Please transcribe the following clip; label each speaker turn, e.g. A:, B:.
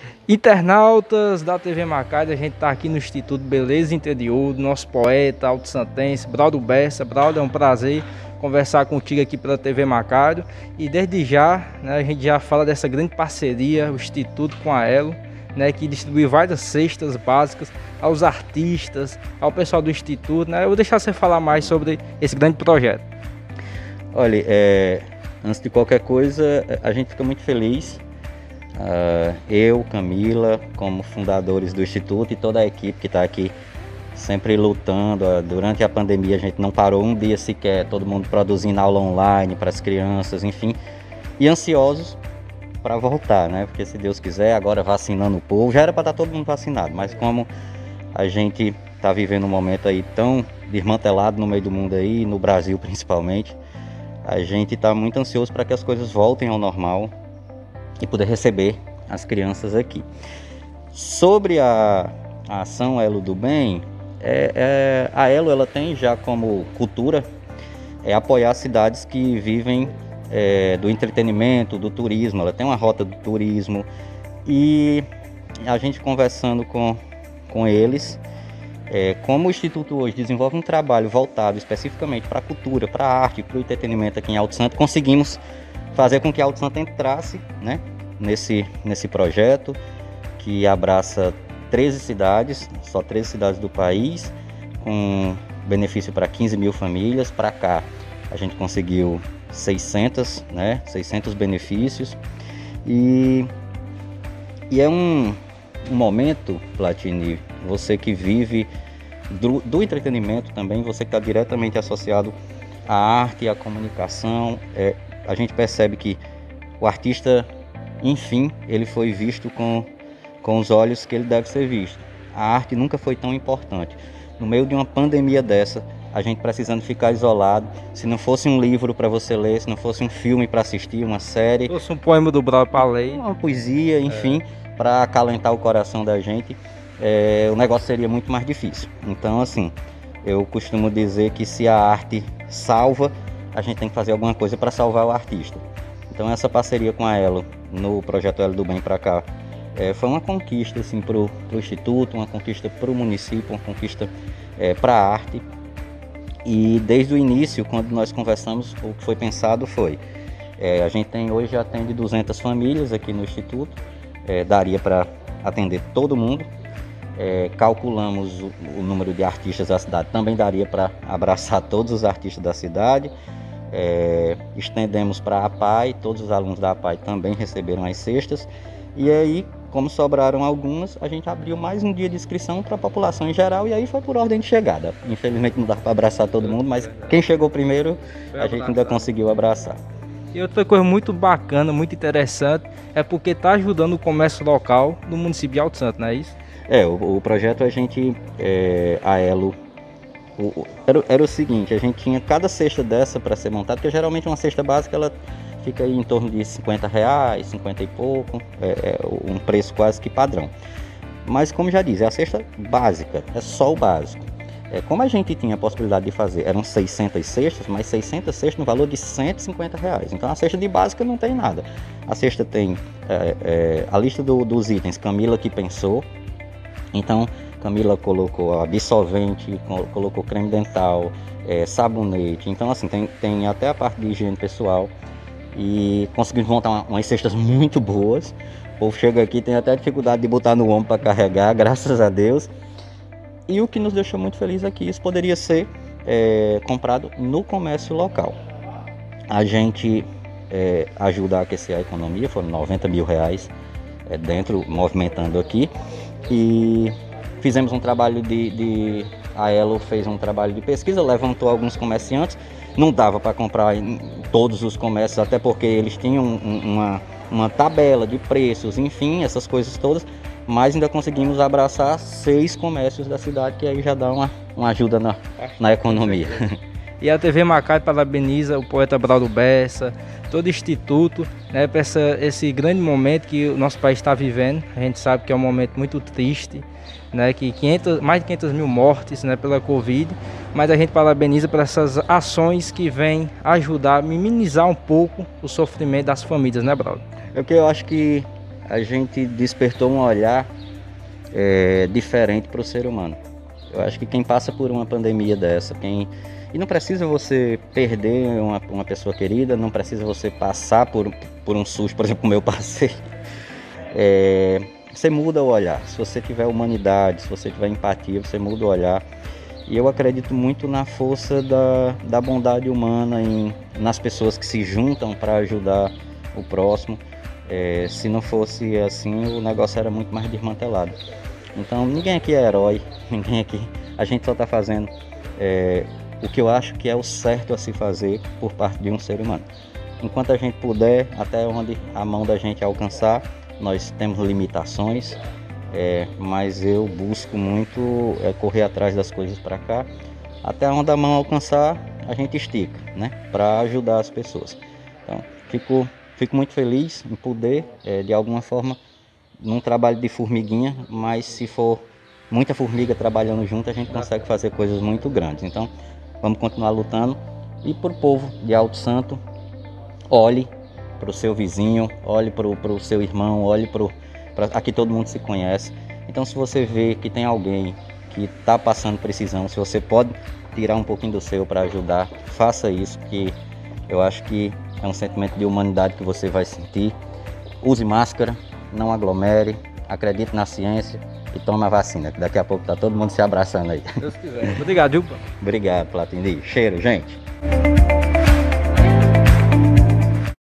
A: Internautas da TV Macário, a gente está aqui no Instituto Beleza Interior, do nosso poeta alto-santense, Braulio Bessa. Braulio, é um prazer conversar contigo aqui pela TV Macário. E desde já, né, a gente já fala dessa grande parceria, o Instituto com a Elo, né, que distribui várias cestas básicas aos artistas, ao pessoal do Instituto, né? Eu vou deixar você falar mais sobre esse grande projeto.
B: Olha, antes de qualquer coisa, a gente fica muito feliz. Eu, Camila, como fundadores do Instituto, e toda a equipe que está aqui sempre lutando. Durante a pandemia a gente não parou um dia sequer, todo mundo produzindo aula online para as crianças, enfim, e ansiosos para voltar, né? Porque se Deus quiser, agora vacinando o povo, já era para estar todo mundo vacinado, mas como a gente está vivendo um momento aí tão desmantelado no meio do mundo aí, no Brasil principalmente, a gente está muito ansioso para que as coisas voltem ao normal e poder receber as crianças aqui. Sobre a ação Elo do Bem, a Elo ela tem já como cultura apoiar cidades que vivem do entretenimento, do turismo. Ela tem uma rota do turismo e a gente conversando com eles, como o Instituto hoje desenvolve um trabalho voltado especificamente para a cultura, para a arte, para o entretenimento aqui em Alto Santo, conseguimos fazer com que Alto Santo entrasse, né, nesse projeto que abraça 13 cidades, só 13 cidades do país, com benefício para 15 mil famílias. Para cá a gente conseguiu 600 benefícios e é um momento, Platini, você que vive do entretenimento também, você que está diretamente associado à arte e à comunicação, a gente percebe que o artista, enfim, ele foi visto com os olhos que ele deve ser visto. A arte nunca foi tão importante. No meio de uma pandemia dessa, a gente precisando ficar isolado, se não fosse um livro para você ler, se não fosse um filme para assistir, uma série,
A: Se fosse um poema do Braulio para ler,
B: uma poesia, enfim, para acalentar o coração da gente, o negócio seria muito mais difícil. Então, assim, eu costumo dizer que se a arte salva, a gente tem que fazer alguma coisa para salvar o artista. Então essa parceria com a Elo no projeto Elo do Bem para cá foi uma conquista assim, para o Instituto, uma conquista para o município, uma conquista para a arte. E desde o início, quando nós conversamos, o que foi pensado foi, a gente hoje já atende 200 famílias aqui no Instituto, daria para atender todo mundo. Calculamos o número de artistas da cidade, também daria para abraçar todos os artistas da cidade. Estendemos para a APAI, todos os alunos da APAI também receberam as cestas. E aí, como sobraram algumas, a gente abriu mais um dia de inscrição para a população em geral, e aí foi por ordem de chegada. Infelizmente não dá para abraçar todo mundo, mas quem chegou primeiro a gente ainda conseguiu abraçar.
A: E outra coisa muito bacana, muito interessante, é porque está ajudando o comércio local no município de Alto Santo, não é isso?
B: O projeto a Elo, era o seguinte, a gente tinha cada cesta dessa para ser montada, porque geralmente uma cesta básica ela fica aí em torno de R$50, 50 e pouco, um preço quase que padrão. Mas como já diz, é a cesta básica, é só o básico. Como a gente tinha a possibilidade de fazer, eram 600 cestas, mas 600 cestas no valor de R$150. Então a cesta de básica não tem nada. A cesta tem a lista dos itens, Camila que pensou. Então Camila colocou absorvente, colocou creme dental, sabonete. Então assim, tem até a parte de higiene pessoal. E conseguimos montar umas cestas muito boas. O povo chega aqui, tem até dificuldade de botar no ombro para carregar, graças a Deus. E o que nos deixou muito feliz aqui, isso poderia ser comprado no comércio local. A gente ajuda a aquecer a economia, foram R$90 mil dentro, movimentando aqui. E fizemos um trabalho a Elo fez um trabalho de pesquisa, levantou alguns comerciantes. Não dava para comprar em todos os comércios, até porque eles tinham uma tabela de preços, enfim, essas coisas todas. Mas ainda conseguimos abraçar 6 comércios da cidade, que aí já dá uma ajuda na economia.
A: E a TV Macário parabeniza o poeta Braulio Bessa, todo o Instituto, né, para esse grande momento que o nosso país está vivendo. A gente sabe que é um momento muito triste, né, que mais de 500 mil mortes, né, pela Covid, mas a gente parabeniza por essas ações que vêm ajudar a minimizar um pouco o sofrimento das famílias, né, Braulio?
B: É porque eu acho que a gente despertou um olhar diferente para o ser humano. Eu acho que quem passa por uma pandemia dessa, e não precisa você perder uma pessoa querida, não precisa você passar por um susto, por exemplo, como eu passei. Você muda o olhar. Se você tiver humanidade, se você tiver empatia, você muda o olhar. E eu acredito muito na força da bondade humana, nas pessoas que se juntam para ajudar o próximo. Se não fosse assim, o negócio era muito mais desmantelado. Então, ninguém aqui é herói, ninguém aqui. A gente só está fazendo o que eu acho que é o certo a se fazer por parte de um ser humano. Enquanto a gente puder, até onde a mão da gente alcançar, nós temos limitações, mas eu busco muito correr atrás das coisas para cá. Até onde a mão alcançar, a gente estica, né, para ajudar as pessoas. Então, fico muito feliz em poder, de alguma forma, num trabalho de formiguinha, mas se for muita formiga trabalhando junto, a gente consegue fazer coisas muito grandes. Então, vamos continuar lutando. E para o povo de Alto Santo, olhe para o seu vizinho, olhe para o seu irmão, olhe aqui todo mundo se conhece. Então, se você vê que tem alguém que está passando precisão, se você pode tirar um pouquinho do seu para ajudar, faça isso, que eu acho que é um sentimento de humanidade que você vai sentir. Use máscara, não aglomere, acredite na ciência e tome a vacina, que daqui a pouco está todo mundo se abraçando aí.
A: Deus quiser. Obrigado, viu?
B: Obrigado, Platini. Cheiro, gente.